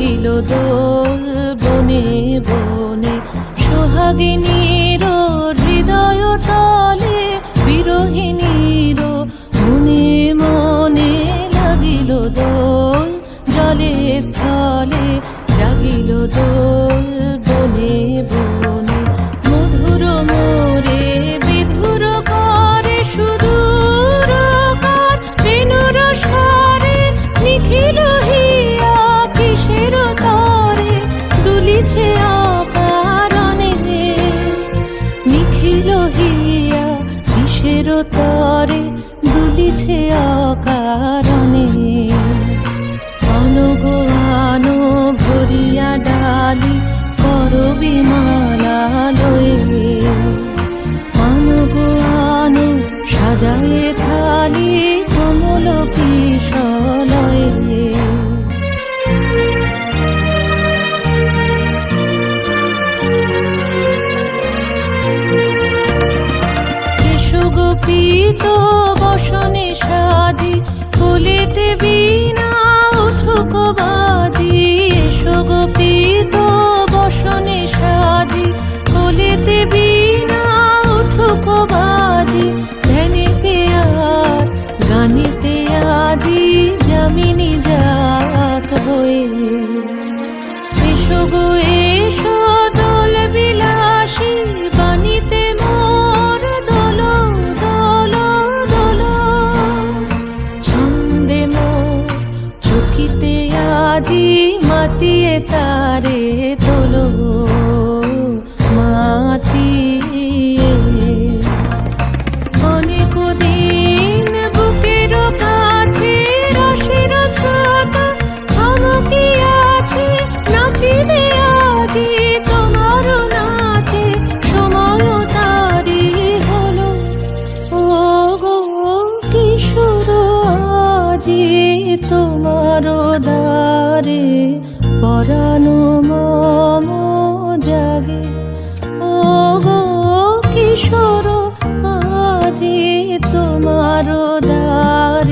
লাগিল দোল বনে বনে, সোহাগিনীর হৃদয় তলে বিরহিণীর মনে মনে লাগিল দোল, জলে স্থলে জাগিল দোল বনে বনে। মধুর মোরে বিধুর করে সুদূর কার, বেণুর স্বরে নিখিল হিয়া কিসের তরে দুলিছে অকারণে, নিখিল হিয়া কিসের তরে দুলিছে অকারণে। আনো আনো ভরিয়া ডালি করবি মালা লয়ে, আনো আনো সাজায়ে থালি কমল কিশলয়ে। এসো গোপীত বসনে সাজি, কোলেতে বীণা উঠুক বাজি। এসো গোপীত বসনে সাজি, কোলেতে বীণা উঠুক বাজি। ধ্যানেতে আর গানেতে আজি যামিনী যাক হয়ে। এসো গো এসো দোল বিলাসী, বাণীতে মোর দোল দোল দোল। ছন্দে মোর চকিতে আজি মাতিয়ে তারে তোলো মাতিয়ে। অনেক দিন বুকের কাছে রসের ছোটা থমকি আছে, নাচিবে আজি তোমার নাচে সময় তারি হলো। ও গো কিশোর আজি তোমার দ্বারে পরানো মম জাগে। ও গো কিশোর আজি তোমার দ্বারে